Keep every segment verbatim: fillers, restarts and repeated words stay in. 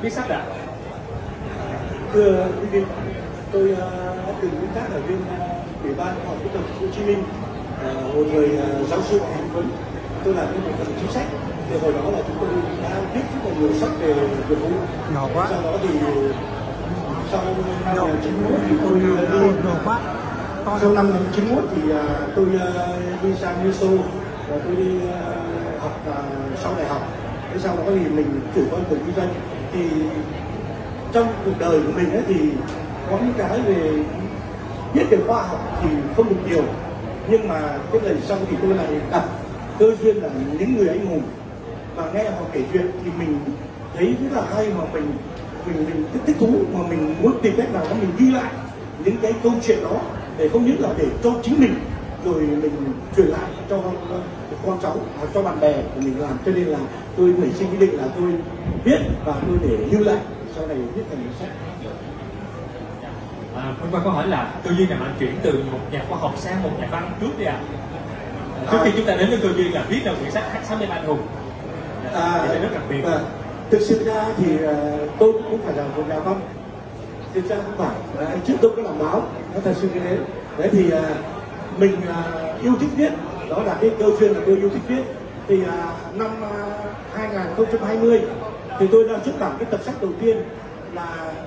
viết sách ạ? Thưa quý vị, tôi đã từng công tác ở bên Ủy ban Khoa học Kỹ thuật Hồ Chí Minh, một người giáo sư hành vấn. Tôi làm những bộ phận chính sách. Thì hồi đó là chúng tôi đã viết rất là nhiều sách về nghiệp vụ. Nhỏ quá. Sau đó thì sau năm một nghìn chín trăm chín mươi mốt thì tôi đi nhỏ quá. sau năm một nghìn chín trăm chín mươi mốt thì tôi đi sang Liên Xô và tôi đi học sau đại học. Thế sau đó thì mình chủ con đường kinh doanh. Thì trong cuộc đời của mình ấy thì có những cái về biết về khoa học thì không được nhiều, nhưng mà cái lần sau thì tôi lại gặp cơ duyên là những người anh hùng và nghe họ kể chuyện thì mình thấy rất là hay, mà mình mình mình thích, thích thú, mà mình muốn tìm cách nào đó mình ghi lại những cái câu chuyện đó để không những là để cho chính mình rồi mình truyền lại cho con cháu hoặc cho bạn bè của mình làm. Cho nên là tôi nảy sinh ý định là tôi viết và tôi để lưu lại sau này viết thành sách. À, qua câu hỏi là cơ duyên nào bạn chuyển từ một nhà khoa học sang một nhà văn trước đi ạ? À? Trước khi chúng ta đến với cơ duyên là viết ra quyển sách H sáu mươi ba anh hùng, à, thì rất đặc biệt. À, thực sự ra thì uh, tôi cũng phải là một nhà văn, thực ra không phải. Uh, trước tôi có làm báo, nó thật sự như thế. Đấy thì uh, mình uh, yêu thích viết, đó là cái cơ duyên là tôi yêu thích viết. Thì uh, năm uh, hai nghìn không trăm hai mươi thì tôi đã xuất bản cái tập sách đầu tiên là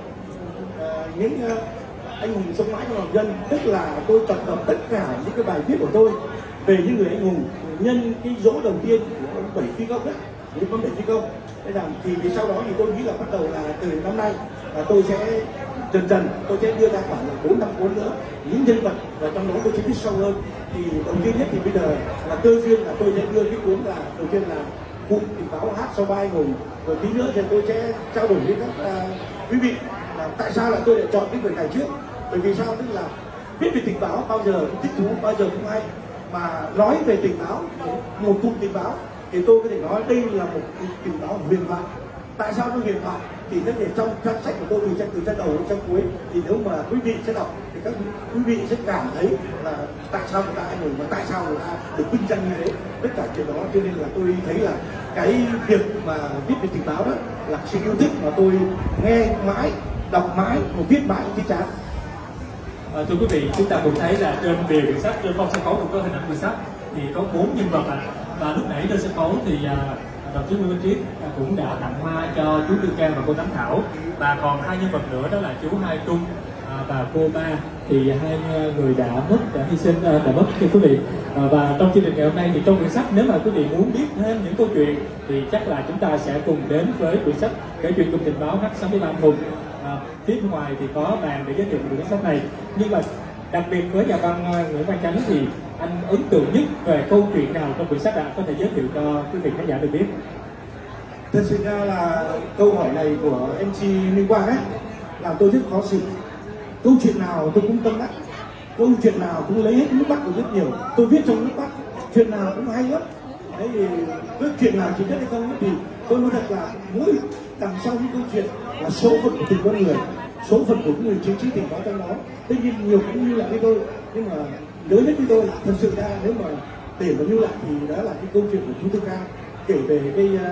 uh, những uh, anh hùng sống mãi trong lòng dân, tức là tôi tập hợp tất cả những cái bài viết của tôi về những người anh hùng nhân cái dỗ đầu tiên của ông Bảy Phi Công đấy, những ông Bảy Phi Công. Thế là thì, thì sau đó thì tôi nghĩ là bắt đầu là từ năm nay là tôi sẽ dần dần tôi sẽ đưa ra khoảng là bốn năm cuốn nữa những nhân vật, và trong đó tôi sẽ viết sâu hơn. Thì đầu tiên nhất thì bây giờ là cơ duyên là tôi sẽ đưa cái cuốn là đầu tiên là cụm tình báo H sáu mươi ba anh hùng, rồi tí nữa thì tôi sẽ trao đổi với các uh, quý vị là tại sao lại tôi lại chọn cái quyển này trước. Bởi vì sao? Tức là viết về tình báo bao giờ cũng thích thú, bao giờ cũng hay, mà nói về tình báo, một cụm tình báo thì tôi có thể nói đây là một tình báo huyền thoại. Tại sao nó huyền thoại? Thì tất để trong trang sách của tôi từ trang từ trang đầu đến trang cuối, thì nếu mà quý vị sẽ đọc thì các quý vị sẽ cảm thấy là tại sao người ta anh hùng và tại sao người ta được vinh danh như thế, tất cả chuyện đó. Cho nên là tôi thấy là cái việc mà viết về tình báo đó là sự yêu thích mà tôi nghe mãi, đọc mãi, và viết mãi cái chán. À, thưa quý vị, chúng ta cũng thấy là trên bìa quyển sách, trên phong sân khấu cũng có hình ảnh quyển sách thì có bốn nhân vật ạ. Và lúc nãy trên sân khấu thì uh, đồng chí Nguyễn Minh Triết uh, cũng đã tặng hoa cho chú Tư Cang và cô Tám Thảo, và còn hai nhân vật nữa đó là chú Hai Trung uh, và cô Ba. Thì hai người đã mất, đã hy sinh, uh, đã mất thưa quý vị. Uh, và trong chương trình ngày hôm nay thì trong quyển sách, nếu mà quý vị muốn biết thêm những câu chuyện thì chắc là chúng ta sẽ cùng đến với quyển sách kể chuyện cùng tình báo H sáu mươi ba anh hùng. À, phía ngoài thì có bàn để giới thiệu về cuốn sách này, nhưng mà đặc biệt với nhà văn Nguyễn Văn Chánh thì anh ấn tượng nhất về câu chuyện nào trong quyển sách đã có thể giới thiệu cho quý vị khán giả được biết? Thật sự ra là câu hỏi này của em xê Minh Quang ấy làm tôi rất khó xử. Câu chuyện nào tôi cũng tâm đắc, câu chuyện nào cũng lấy hết nước mắt của rất nhiều, tôi viết trong nước mắt, chuyện nào cũng hay lắm. Đấy thì cái chuyện nào chỉ biết hay không thì tôi nói thật là mỗi đằng sau những câu chuyện là số phận của từng con người, số phận của những người chiến sĩ tình báo trong đó. Tất nhiên nhiều cũng như lại với tôi, nhưng mà lớn nhất với tôi thật sự ra nếu mà để mà lưu lại thì đó là cái câu chuyện của chú Tư Cang kể về cái uh,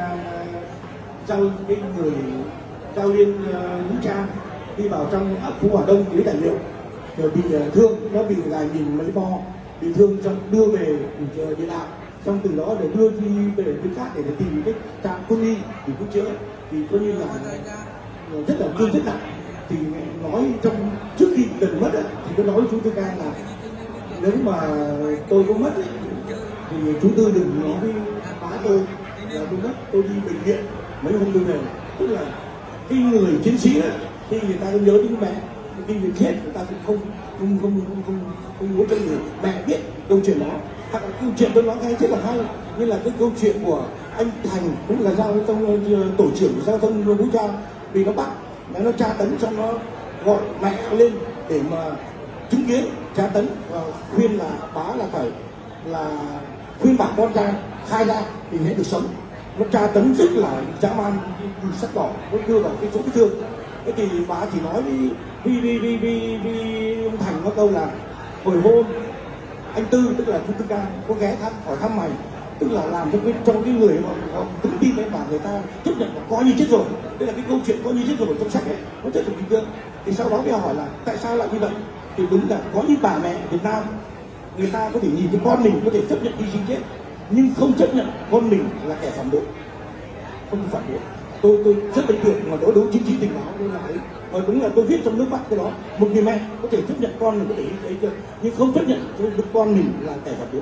giao cái người giao liên uh, vũ trang đi vào trong ấp Phú Hòa Đông lấy tài liệu rồi bị uh, thương, nó bị gài nhìn mấy bo, bị thương xong đưa về uh, địa đạo, xong từ đó để đưa đi về bên khác để, để tìm cái trạm quân y để cứu chữa. Thì coi như là rất là thương rất nặng. Thì nói trong trước khi gần mất ấy, thì tôi nói với chú Tư Cang là nếu mà tôi có mất ấy, thì chú Tư đừng nói với bá tôi là tôi mất, tôi đi bệnh viện mấy hôm tôi về. Tức là cái người chiến sĩ ấy, khi người ta nhớ đến mẹ, khi người chết người ta cũng không không không không không, không muốn cho người mẹ biết câu chuyện đó. Hoặc là câu chuyện tôi nói ngay rất là hay, như là cái câu chuyện của anh Thành cũng là giao thông tổ trưởng giao thông vũ trang, vì nó bắt nó tra tấn xong nó gọi mẹ lên để mà chứng kiến tra tấn và khuyên là bá là phải là khuyên bảo con ra khai ra thì sẽ được sống. Nó tra tấn rất là dã man, sắt đỏ nó đưa vào cái chỗ vết thương. Thế thì bá chỉ nói với với với với, với, với ông Thành có câu là hồi hôm anh Tư, tức là chú Tư Cang, có ghé thăm hỏi thăm mày tức là làm cho cái trong cái người họ, họ vững tin đấy, và người ta chấp nhận là coi như chết rồi. Đây là cái câu chuyện coi như chết rồi trong sách ấy, nó rất là bình thường. Thì sau đó bây giờ hỏi là tại sao lại như vậy, thì đúng là có những bà mẹ Việt Nam người ta có thể nhìn thấy con mình có thể chấp nhận hy sinh chết, nhưng không chấp nhận con mình là kẻ phản bội, không phản bội. Tôi tôi rất ấn tượng mà đó đấu chính trị tình báo tôi là ấy, và đúng là tôi viết trong nước mắt cái đó. Một người mẹ có thể chấp nhận con mình có thể ấy chưa, nhưng không chấp nhận đứa con mình là kẻ phản bội.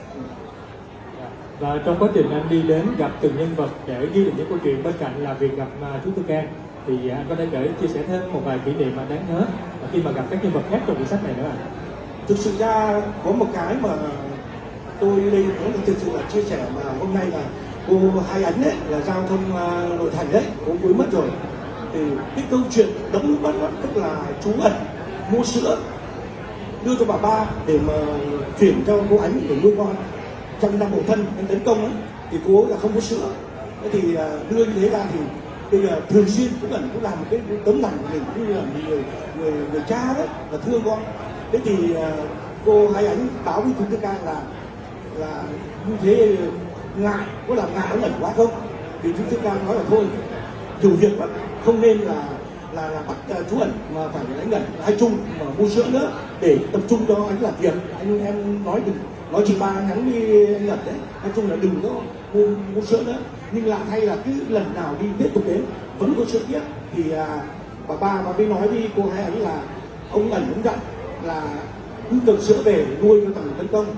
Và trong quá trình anh đi đến gặp từng nhân vật để ghi lại những câu chuyện, bên cạnh là việc gặp uh, chú Tư Can, thì anh có thể gửi chia sẻ thêm một vài kỷ niệm mà đáng nhớ khi mà gặp các nhân vật khác trong quyển sách này nữa ạ? Thực sự ra có một cái mà tôi đây cũng là thực sự là chia sẻ, mà hôm nay là cô Hai Ánh đấy là giao thông uh, nội thành đấy, cũng cuối mất rồi. Thì cái câu chuyện đấm nước mắt, tức là chú Ẩn mua sữa đưa cho bà ba để mà chuyển cho cô Ánh để nuôi con trong năm bổ thân anh tấn công ấy, thì cô là không có sữa. Thế thì uh, đưa như thế ra thì bây giờ thường xuyên chú Ẩn cũng làm một cái tấm lòng của mình, cũng như là người người người cha đấy là thương con. Thế thì uh, cô Hai Ánh báo với chú Tư Can là là như thế ngại, có làm ngại Ẩn quá không? Thì chú Tư Can nói là thôi, nhiều việc lắm, không nên là là, là bắt uh, chú Ẩn mà phải đánh Ẩn hai chung mà mua sữa nữa, để tập trung cho anh làm việc. Anh em nói đừng nói chị ba nhắn đi anh Ẩn đấy, nói chung là đừng có mua, mua sữa nữa. Nhưng lại hay là cứ lần nào đi tiếp tục đến vẫn có sữa tiếp. Thì uh, bà ba bà mới nói với cô Hai Ánh là ông Ẩn cũng dặn là cứ cầm sữa về nuôi cho thằng tấn công,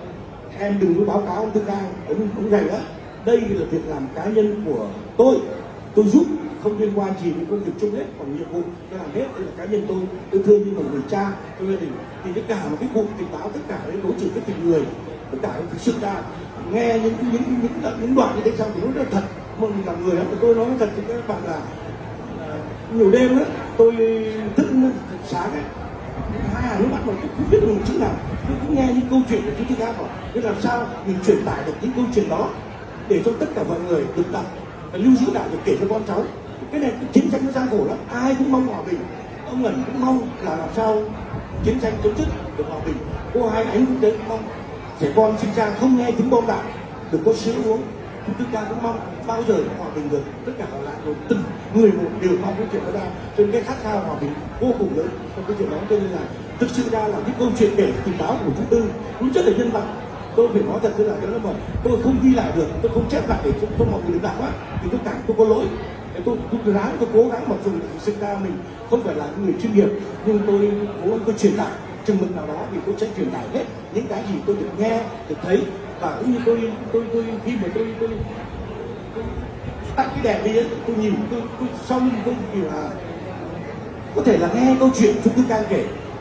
em đừng có báo cáo ông Tư Can, ông ông gầy đó. Đây là việc làm cá nhân của tôi tôi giúp, không liên quan gì đến công việc chung hết, còn nhiệm vụ tôi làm hết, đây là cá nhân tôi tôi thương như một người cha tôi gia đình. Thì tất cả một cái vụ tình báo, tất cả những đối xử với tình người, tất cả những sự ra nghe những những những những, những đoạn như thế sao thì nó rất là thật. Một là người đó tôi nói thật thì các bạn là uh, nhiều đêm đó tôi thức sáng ấy, hai hàng nước mắt mà tôi không biết được một chữ nào. Tôi cũng nghe những câu chuyện của chú Tư Can bảo thế làm sao mình truyền tải được những câu chuyện đó để cho tất cả mọi người được đọc và lưu giữ lại, được kể cho con cháu. Cái này cái chiến tranh nó gian khổ lắm, ai cũng mong hòa bình, ông Ẩn cũng mong là làm sao chiến tranh chấm dứt được hòa bình. Cô Hai Ánh cũng đấy mong trẻ con sinh ra không nghe tiếng bom đạn, được có sữa uống. Chú Tư Can cũng mong bao giờ cũng hòa bình được, tất cả còn lại rồi từng người một đều mong cái chuyện đó ra. Cho nên cái khát khao hòa bình vô cùng lớn trong cái chuyện đó. Cho nên là thực sự ra là cái câu chuyện kể tình báo của chú Tư cũng rất là nhân văn. Tôi phải nói thật là cái đó mà tôi không ghi lại được, tôi không chép lại để cho, cho mọi người được đọc á, thì tôi cảm tôi có lỗi. Tôi tôi ráng, tôi cố gắng, mặc dù thực ra mình không phải là người chuyên nghiệp, nhưng tôi cố gắng tôi truyền tải chừng mực nào đó thì tôi sẽ truyền tải hết những cái gì tôi được nghe, được thấy. Và cũng như tôi tôi tôi khi mà tôi tôi, tôi tặng cái đèn đi ấy, tôi nhìn tôi, tôi xong tôi kiểu là có thể là nghe câu chuyện chúng tôi Can kể,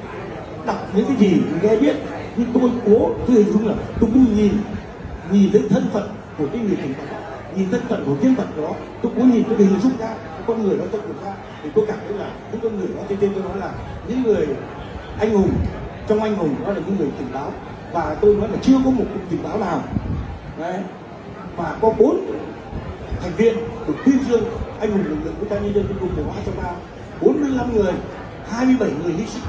đọc những cái gì mình nghe biết, nhưng tôi cố tôi hình dung là tôi cũng nhìn nhìn thấy thân phận của cái người tình báo, nhìn thân phận của nhân vật đó, tôi cố nhìn tôi hình dung ra con người đó trong cuộc ra, thì tôi cảm thấy là những con người đó, trên trên tôi nói là những người anh hùng, trong anh hùng đó là những người tình báo. Và tôi nói là chưa có một cuộc tình báo nào đấy mà có bốn thành viên được tuyên dương anh hùng lực lượng vũ trang nhân dân quân vùng hóa trong ba, bốn mươi lăm người, hai mươi bảy người hy sinh,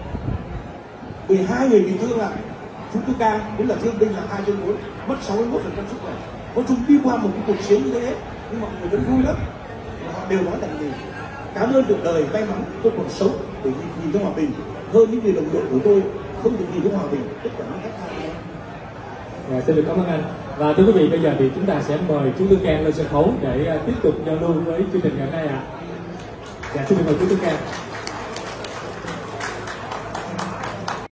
mười hai người bị thương là chúng tôi Can cũng là thương binh là hai trên bốn, mất sáu mươi mốt phần trăm sức khỏe. Nói chung đi qua một cái cuộc chiến như thế nhưng mọi người vẫn vui lắm. Họ đều nói rằng gì cảm ơn cuộc đời may mắn tôi còn sống để nhìn, nhìn thấy hòa bình hơn những người đồng đội của tôi không được nhìn thấy hòa bình, tất cả những khách hàng. Dạ, xin được cảm ơn anh. Và thưa quý vị, bây giờ thì chúng ta sẽ mời chú Tư Can lên sân khấu để uh, tiếp tục giao lưu với chương trình ngày hôm nay ạ. À. Dạ, xin mời chú Tư Can.